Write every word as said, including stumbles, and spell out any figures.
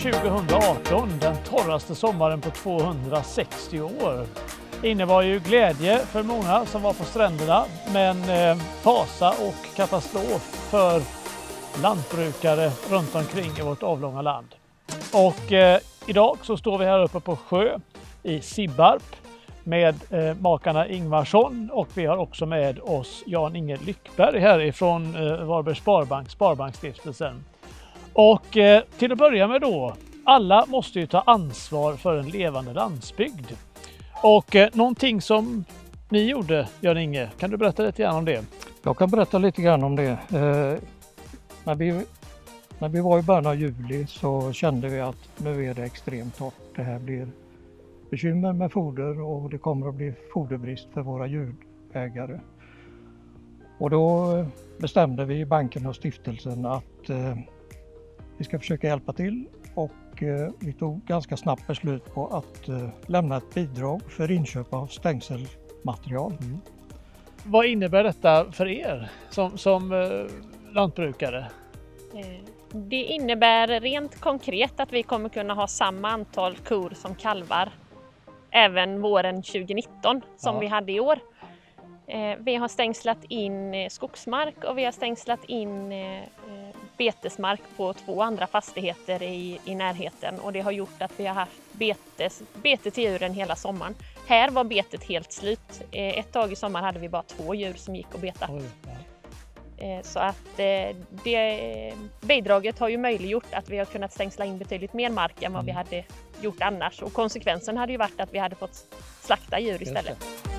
tjugohundraarton, den torraste sommaren på tvåhundrasextio år. Det innebar ju glädje för många som var på stränderna, men eh, fasa och katastrof för lantbrukare runt omkring i vårt avlånga land. Och eh, idag så står vi här uppe på sjö i Sibbarp med eh, makarna Ingvarsson, och vi har också med oss Jan-Inge Lyckberg härifrån eh, Varbergs Sparbank, Sparbanksstiftelsen. Och eh, till att börja med då, alla måste ju ta ansvar för en levande landsbygd. Och eh, någonting som ni gjorde, Jan-Inge, kan du berätta lite grann om det? Jag kan berätta lite grann om det. Eh, när, vi, när vi var i början av juli så kände vi att nu är det extremt torrt. Det här blir bekymmer med foder och det kommer att bli foderbrist för våra djurägare. Och då bestämde vi i banken och stiftelsen att eh, vi ska försöka hjälpa till, och eh, vi tog ganska snabbt beslut på att eh, lämna ett bidrag för inköp av stängselmaterial. Mm. Vad innebär detta för er som, som eh, lantbrukare? Det innebär rent konkret att vi kommer kunna ha samma antal kor som kalvar även våren tjugonitton som ja. vi hade i år. Vi har stängslat in skogsmark och vi har stängslat in betesmark på två andra fastigheter i, i närheten, och det har gjort att vi har haft betes, bete till djuren hela sommaren. Här var betet helt slut. Ett tag i sommar hade vi bara två djur som gick och betade. Oj, ja. Så att det bidraget har ju möjliggjort att vi har kunnat stängsla in betydligt mer mark än vad vi hade gjort annars. Och konsekvensen hade ju varit att vi hade fått slakta djur istället.